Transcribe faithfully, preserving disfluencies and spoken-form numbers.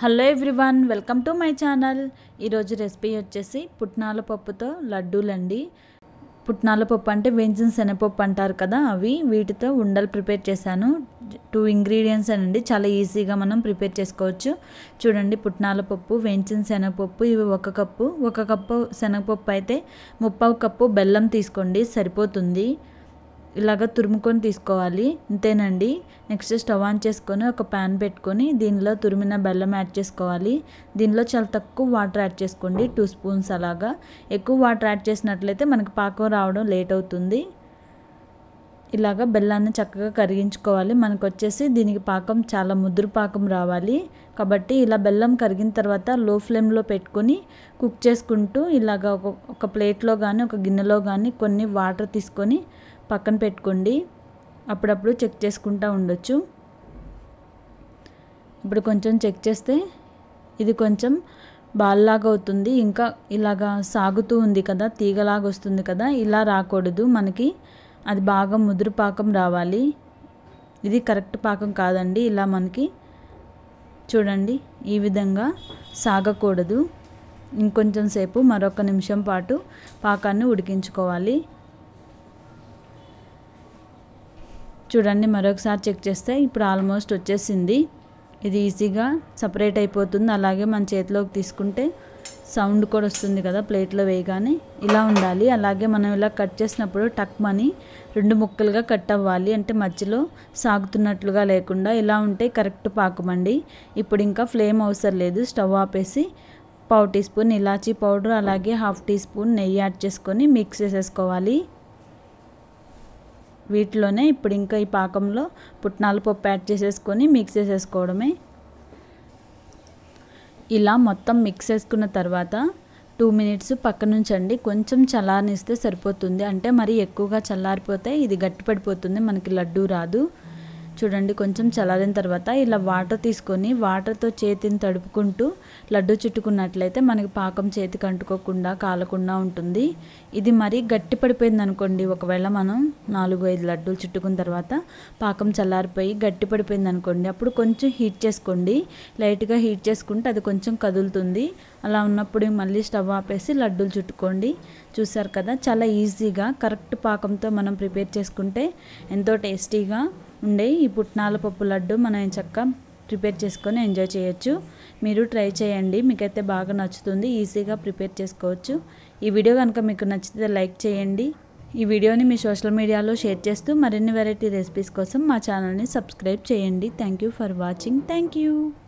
Hello everyone, welcome to my channel. ఈరోజు recipe వచ్చేసి పుట్నాల పప్పుతో లడ్డూలండి. పుట్నాల పప్పు అంటే వేయించిన శనగపప్పు అంటారు కదా, అవి వీటితో ఉండలు ప్రిపేర్ చేశాను. టూ ఇంగ్రీడియంట్స్ అండి, చాలా ఈజీగా మనం ప్రిపేర్ చేసుకోవచ్చు. చూడండి, పుట్నాల పప్పు, వేయించిన శనగపప్పు, ఇవి ఒక కప్పు. ఒక కప్పు శనగపప్పు అయితే ముప్పావు కప్పు బెల్లం తీసుకోండి, సరిపోతుంది. ఇలాగ తురుముకొని తీసుకోవాలి, అంతేనండి. నెక్స్ట్ స్టవ్ ఆన్ చేసుకొని ఒక ప్యాన్ పెట్టుకొని దీనిలో తురిమిన బెల్లం యాడ్ చేసుకోవాలి. దీనిలో చాలా తక్కువ వాటర్ యాడ్ చేసుకోండి, టూ స్పూన్స్ అలాగా. ఎక్కువ వాటర్ యాడ్ చేసినట్లయితే మనకి పాకం రావడం లేట్ అవుతుంది. ఇలాగ బెల్లాన్ని చక్కగా కరిగించుకోవాలి. మనకు వచ్చేసి దీనికి పాకం చాలా ముదురు పాకం రావాలి. కాబట్టి ఇలా బెల్లం కరిగిన తర్వాత లో ఫ్లేమ్లో పెట్టుకొని కుక్ చేసుకుంటూ ఇలాగ ఒక ఒక ప్లేట్లో కానీ ఒక గిన్నెలో కానీ కొన్ని వాటర్ తీసుకొని పక్కన పెట్టుకోండి. అప్పుడప్పుడు చెక్ చేసుకుంటూ ఉండొచ్చు. ఇప్పుడు కొంచెం చెక్ చేస్తే ఇది కొంచెం బాల్లాగా అవుతుంది. ఇంకా ఇలాగా సాగుతూ ఉంది కదా, తీగలాగా వస్తుంది కదా, ఇలా రాకూడదు. మనకి అది బాగా ముదురు పాకం రావాలి. ఇది కరెక్ట్ పాకం కాదండి. ఇలా మనకి చూడండి, ఈ విధంగా సాగకూడదు. ఇంకొంచెం సేపు మరొక నిమిషం పాటు పాకాన్ని ఉడికించుకోవాలి. చూడండి, మరొకసారి చెక్ చేస్తే ఇప్పుడు ఆల్మోస్ట్ వచ్చేసింది. ఇది ఈజీగా సపరేట్ అయిపోతుంది. అలాగే మన చేతిలోకి తీసుకుంటే సౌండ్ కూడా వస్తుంది కదా ప్లేట్లో వేయగానే, ఇలా ఉండాలి. అలాగే మనం ఇలా కట్ చేసినప్పుడు టక్ మని రెండు ముక్కలుగా కట్ అవ్వాలి, అంటే మధ్యలో సాగుతున్నట్లుగా లేకుండా. ఇలా ఉంటే కరెక్ట్ పాకమండి. ఇప్పుడు ఇంకా ఫ్లేమ్ అవసరం లేదు, స్టవ్ ఆపేసి పావు టీ స్పూన్ ఇలాచీ పౌడర్ అలాగే హాఫ్ టీ స్పూన్ నెయ్యి యాడ్ చేసుకొని మిక్స్ చేసేసుకోవాలి. వీటిలోనే ఇప్పుడు ఇంకా ఈ పాకంలో పుట్నాల పప్పు యాడ్ చేసేసుకొని మిక్స్ చేసేసుకోవడమే. ఇలా మొత్తం మిక్స్ చేసుకున్న తర్వాత టూ మినిట్స్ పక్కన ఉంచండి. కొంచెం చల్లారనిస్తే సరిపోతుంది, అంటే మరి ఎక్కువగా చల్లారిపోతే ఇది గట్టిపడిపోతుంది, మనకి లడ్డు రాదు. చూడండి, కొంచెం చల్లారిన తర్వాత ఇలా వాటర్ తీసుకొని వాటర్తో చేతిని తడుపుకుంటూ లడ్డు చుట్టుకున్నట్లయితే మనకి పాకం చేతికి అంటుకోకుండా కాలకుండా ఉంటుంది. ఇది మరీ గట్టి పడిపోయింది అనుకోండి, ఒకవేళ మనం నాలుగు ఐదు లడ్డూలు చుట్టుకున్న తర్వాత పాకం చల్లారిపోయి గట్టి పడిపోయింది అనుకోండి, అప్పుడు కొంచెం హీట్ చేసుకోండి. లైట్గా హీట్ చేసుకుంటే అది కొంచెం కదులుతుంది. అలా ఉన్నప్పుడు మళ్ళీ స్టవ్ ఆపేసి లడ్డూలు చుట్టుకోండి. చూసారు కదా, చాలా ఈజీగా కరెక్ట్ పాకంతో మనం ప్రిపేర్ చేసుకుంటే ఎంతో టేస్టీగా ఉండే ఈ పుట్నాల పప్పు లడ్డు మనం చక్కగా ప్రిపేర్ చేసుకొని ఎంజాయ్ చేయొచ్చు. మీరు ట్రై చేయండి, మీకైతే బాగా నచ్చుతుంది. ఈజీగా ప్రిపేర్ చేసుకోవచ్చు. ఈ వీడియో కనుక మీకు నచ్చితే లైక్ చేయండి. ఈ వీడియోని మీ సోషల్ మీడియాలో షేర్ చేస్తూ మరిన్ని వెరైటీ రెసిపీస్ కోసం మా ఛానల్ని సబ్స్క్రైబ్ చేయండి. Thank you for watching. Thank you.